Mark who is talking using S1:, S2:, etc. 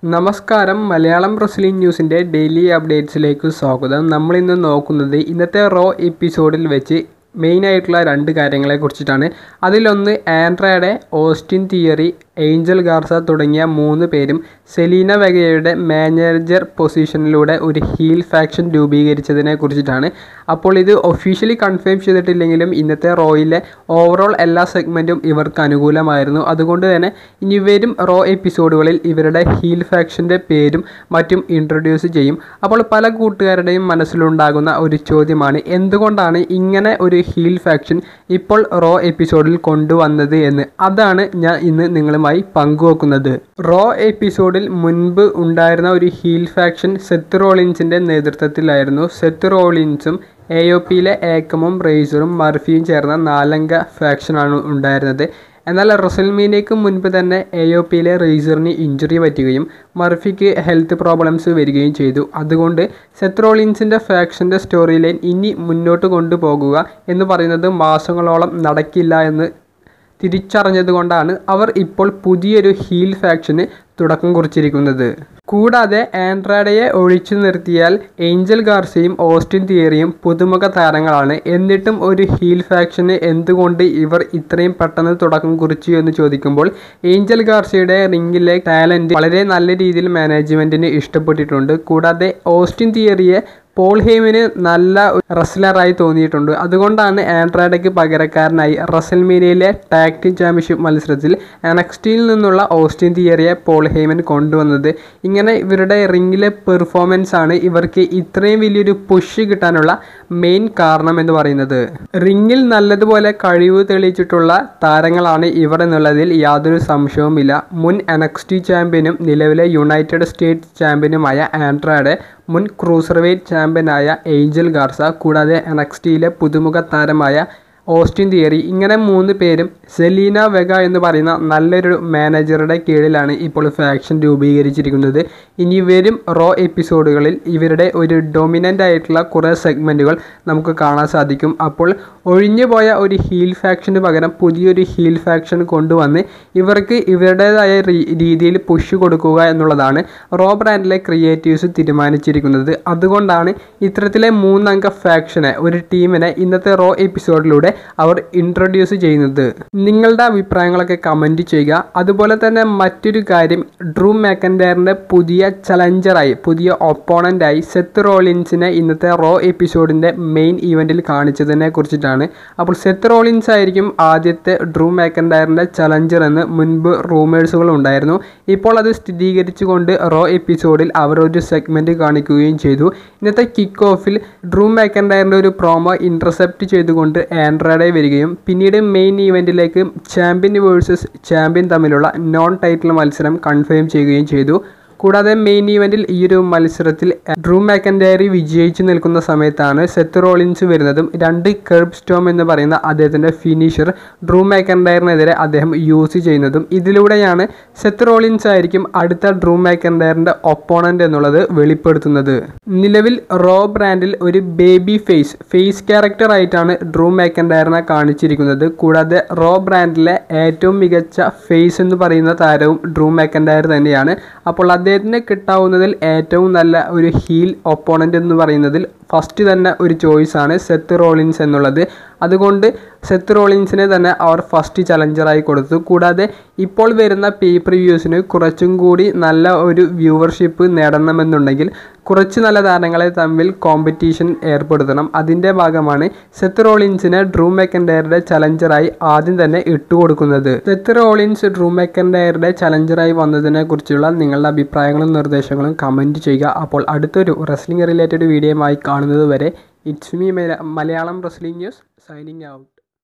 S1: നമസ്കാരം, മലയാളം റെസ്ലിംഗ് ന്യൂസിൻ്റെ ഡെയിലി അപ്ഡേറ്റ്സിലേക്ക് സ്വാഗതം. നമ്മളിന്ന് നോക്കുന്നത് ഇന്നത്തെ റോ എപ്പിസോഡിൽ വെച്ച് മെയിനായിട്ടുള്ള രണ്ട് കാര്യങ്ങളെക്കുറിച്ചിട്ടാണ്. അതിലൊന്ന് ആൻഡ്രയുടെ, ഓസ്റ്റിൻ തിയറി, ഏഞ്ചൽ ഗാർസ തുടങ്ങിയ 3 പേരും സെലീന വെഗയുടെ മാനേജർ പൊസിഷനിലൂടെ ഒരു ഹീൽ ഫാക്ഷൻ രൂപീകരിച്ചതിനെ കുറിച്ചിട്ടാണ്. അപ്പോൾ ഇത് ഒഫീഷ്യലി കൺഫേം ചെയ്തിട്ടില്ലെങ്കിലും ഇന്നത്തെ റോയിലെ ഓവറോൾ എല്ലാ സെഗ്മെൻറ്റും ഇവർക്ക് അനുകൂലമായിരുന്നു. അതുകൊണ്ട് തന്നെ ഇനി വരും റോ എപ്പിസോഡുകളിൽ ഇവരുടെ ഹീൽ ഫാക്ഷൻ്റെ പേരും മറ്റും ഇൻട്രൊഡ്യൂസ് ചെയ്യും. അപ്പോൾ പല കൂട്ടുകാരുടെയും മനസ്സിലുണ്ടാകുന്ന ഒരു ചോദ്യമാണ്, എന്തുകൊണ്ടാണ് ഇങ്ങനെ ഒരു ഹീൽ ഫാക്ഷൻ ഇപ്പോൾ റോ എപ്പിസോഡിൽ കൊണ്ടുവന്നത് എന്ന്. അതാണ് ഞാൻ ഇന്ന് നിങ്ങളുമായി പങ്കുവെക്കുന്നത്. റോ എപ്പിസോഡിൽ മുൻപ് ഉണ്ടായിരുന്ന ഒരു ഹീൽ ഫാക്ഷൻ സെത്ത് റോളിൻസിൻ്റെ നേതൃത്വത്തിലായിരുന്നു. സെത്ത് റോളിൻസും AOPയിലെ ഏക്കമും റേസറും മർഫിയും ചേർന്ന 4-അംഗ ഫാക്ഷനാണ് ഉണ്ടായിരുന്നത്. എന്നാൽ റെസൽമേനിയയ്ക്ക് മുൻപ് തന്നെ AOPയിലെ റേസറിന് ഇഞ്ചുറി പറ്റുകയും മർഫിക്ക് ഹെൽത്ത് പ്രോബ്ലംസ് വരികയും ചെയ്തു. അതുകൊണ്ട് സെത്ത് റോളിൻസിൻ്റെ ഫാക്ഷൻ്റെ സ്റ്റോറി ലൈൻ ഇനി മുന്നോട്ട് കൊണ്ടുപോകുക എന്ന് പറയുന്നത് മാസങ്ങളോളം നടക്കില്ല എന്ന് തിരിച്ചറിഞ്ഞതുകൊണ്ടാണ് അവർ ഇപ്പോൾ പുതിയൊരു ഹീൽ ഫാക്ഷന് തുടക്കം കുറിച്ചിരിക്കുന്നത്. കൂടാതെ ആൻഡ്രഡയെ ഒഴിച്ചു നിർത്തിയാൽ ഏഞ്ചൽ ഗാർസയും ഓസ്റ്റിൻ തിയറിയും പുതുമുഖ താരങ്ങളാണ്. എന്നിട്ടും ഒരു ഹീൽ ഫാക്ഷന് എന്തുകൊണ്ട് ഇവർ ഇത്രയും പെട്ടെന്ന് തുടക്കം കുറിച്ചു എന്ന് ചോദിക്കുമ്പോൾ, ഏഞ്ചൽ ഗാർസയുടെ റിംഗിലെ ടാലൻറ്റ് വളരെ നല്ല രീതിയിൽ മാനേജ്മെൻറ്റിന് ഇഷ്ടപ്പെട്ടിട്ടുണ്ട്. കൂടാതെ ഓസ്റ്റിൻ തിയറിയെ പോൾ ഹേമന് നല്ല റെസ്ലറായി തോന്നിയിട്ടുണ്ട്. അതുകൊണ്ടാണ് ആൻഡ്രഡയ്ക്ക് പകരക്കാരനായി റെസൽമേനിയയിലെ ടാഗ് ടീം ചാമ്പ്യൻഷിപ്പ് മത്സരത്തിൽ NXTയിൽ നിന്നുള്ള ഓസ്റ്റിൻ തിയറിയെ പോൾ ഹേമൻ കൊണ്ടുവന്നത്. ഇങ്ങനെ ഇവരുടെ റിംഗിലെ പെർഫോമൻസ് ആണ് ഇവർക്ക് ഇത്രയും വലിയൊരു പുഷ് കിട്ടാനുള്ള മെയിൻ കാരണം എന്ന് പറയുന്നത്. റിംഗിൽ നല്ലതുപോലെ കഴിവ് തെളിയിച്ചിട്ടുള്ള താരങ്ങളാണ് ഇവർ എന്നുള്ളതിൽ യാതൊരു സംശയവുമില്ല. മുൻ NXT ചാമ്പ്യനും നിലവിലെ യുണൈറ്റഡ് സ്റ്റേറ്റ്സ് ചാമ്പ്യനുമായ ആൻഡ്രഡ്, മുൻ ക്രൂസർവെയ്റ്റ് ചാമ്പ്യനായ ഏഞ്ചൽ ഗാർസ, കൂടാതെ NXTയിലെ പുതുമുഖ താരമായ ഓസ്റ്റിൻ തിയറി, ഇങ്ങനെ 3 പേരും സെലീന വെഗ എന്ന് പറയുന്ന നല്ലൊരു മാനേജറുടെ കീഴിലാണ് ഇപ്പോൾ ഫാക്ഷൻ രൂപീകരിച്ചിരിക്കുന്നത്. ഇനി വരും റോ എപ്പിസോഡുകളിൽ ഇവരുടെ ഒരു ഡൊമിനൻ്റ് ആയിട്ടുള്ള കുറേ സെഗ്മെൻറ്റുകൾ നമുക്ക് കാണാൻ സാധിക്കും. അപ്പോൾ ഒഴിഞ്ഞുപോയ ഒരു ഹീൽ ഫാക്ഷന് പകരം പുതിയൊരു ഹീൽ ഫാക്ഷൻ കൊണ്ടുവന്ന് ഇവർക്ക് ഇവരുടേതായ രീതിയിൽ പുഷ് കൊടുക്കുക എന്നുള്ളതാണ് റോ ബ്രാൻഡിലെ ക്രിയേറ്റീവ്സ് തീരുമാനിച്ചിരിക്കുന്നത്. അതുകൊണ്ടാണ് ഇത്തരത്തിലെ 3-അംഗ ഫാക്ഷനെ, ഒരു ടീമിനെ ഇന്നത്തെ റോ എപ്പിസോഡിലൂടെ അവർ ഇൻട്രൊഡ്യൂസ് ചെയ്യുന്നത്. നിങ്ങളുടെ അഭിപ്രായങ്ങളൊക്കെ കമൻറ്റ് ചെയ്യുക. അതുപോലെ തന്നെ മറ്റൊരു കാര്യം, ഡ്രൂ മാക്കൻഡയറിൻ്റെ പുതിയ ചലഞ്ചറായി, പുതിയ ഒപ്പോണൻ്റായി സെത്ത് റോളിൻസിനെ ഇന്നത്തെ റോ എപ്പിസോഡിൻ്റെ മെയിൻ ഇവൻറ്റിൽ കാണിച്ചതിനെ കുറിച്ചിട്ടാണ്. അപ്പോൾ സെത്ത് റോളിൻസ് ആയിരിക്കും ആദ്യത്തെ ഡ്രൂ മാക്കൻഡയറിൻ്റെ ചലഞ്ചർ എന്ന് മുൻപ് റൂമേഴ്സുകൾ ഉണ്ടായിരുന്നു. ഇപ്പോൾ അത് സ്ഥിരീകരിച്ചുകൊണ്ട് റോ എപ്പിസോഡിൽ അവർ ഒരു സെഗ്മെൻറ്റ് കാണിക്കുകയും ചെയ്തു. ഇന്നത്തെ കിക്ക് ഓഫിൽ ഡ്രൂ മാക്കൻഡയറിൻ്റെ ഒരു പ്രോമോ ഇൻ്റർസെപ്റ്റ് ചെയ്തുകൊണ്ട് ആൻഡ്രഡെ വരികയും പിന്നീട് മെയിൻ ഈവൻറ്റിലേക്ക് ചാമ്പ്യൻ വേഴ്സസ് ചാമ്പ്യൻ തമ്മിലുള്ള നോൺ ടൈറ്റിൽ മത്സരം കൺഫേം ചെയ്യുകയും ചെയ്തു. കൂടാതെ മെയിൻ ഈവൻറ്റിൽ ഈ ഒരു മത്സരത്തിൽ ഡ്രൂ മാക്കൻഡയറി വിജയിച്ചു നിൽക്കുന്ന സമയത്താണ് സെത്ത് റോളിൻസ് വരുന്നതും 2 കർബ് സ്റ്റോം എന്ന് പറയുന്ന അദ്ദേഹത്തിൻ്റെ ഫിനിഷർ ഡ്രൂ മാക്കൻഡയറിനെതിരെ അദ്ദേഹം യൂസ് ചെയ്യുന്നതും. ഇതിലൂടെയാണ് സെത്ത് റോളിൻസ് ആയിരിക്കും അടുത്ത ഡ്രൂ മാക്കൻഡയറിൻ്റെ ഒപ്പോണൻ്റ് എന്നുള്ളത് വെളിപ്പെടുത്തുന്നത്. നിലവിൽ റോ ബ്രാൻഡിൽ ഒരു ബേബി ഫേസ് ക്യാരക്ടർ ആയിട്ടാണ് ഡ്രൂ മാക്കൻഡയറിനെ കാണിച്ചിരിക്കുന്നത്. കൂടാതെ റോ ബ്രാൻഡിലെ ഏറ്റവും മികച്ച ഫേസ് എന്ന് പറയുന്ന താരവും ഡ്രൂ മാക്കൻഡയർ തന്നെയാണ്. അപ്പോൾ അദ്ദേഹത്തിന് കിട്ടാവുന്നതിൽ ഏറ്റവും നല്ല ഒരു ഹീൽ ഒപ്പോണൻ്റ് എന്ന് പറയുന്നതിൽ ഫസ്റ്റ് തന്നെ ഒരു ചോയ്സാണ് സെത്ത് റോളിൻസ് എന്നുള്ളത്. അതുകൊണ്ട് സെത്ത് റോളിൻസിനെ തന്നെ അവർ ഫസ്റ്റ് ചലഞ്ചറായി കൊടുത്തു. കൂടാതെ ഇപ്പോൾ വരുന്ന പ്രിവ്യൂസിന് കുറച്ചും കൂടി നല്ല ഒരു വ്യൂവർഷിപ്പ് നേടണമെന്നുണ്ടെങ്കിൽ കുറച്ച് നല്ല താരങ്ങളെ തമ്മിൽ കോമ്പറ്റീഷൻ ഏർപ്പെടുത്തണം. അതിൻ്റെ ഭാഗമാണ് സെത്ത് റോളിൻസിനെ ഡ്രൂ മാക്കൻഡയറുടെ ചലഞ്ചറായി ആദ്യം തന്നെ ഇട്ടുകൊടുക്കുന്നത്. സെത്ത് റോളിൻസ് ഡ്രൂ മാക്കൻഡയറുടെ ചലഞ്ചറായി വന്നതിനെ കുറിച്ചുള്ള നിങ്ങളുടെ അഭിപ്രായങ്ങളും നിർദ്ദേശങ്ങളും കമൻറ്റ് ചെയ്യുക. അപ്പോൾ അടുത്തൊരു റെസ്ലിംഗ് റിലേറ്റഡ് വീഡിയോയുമായി കാണുന്നത് വരെ it's me Malayalam wrestling news signing out.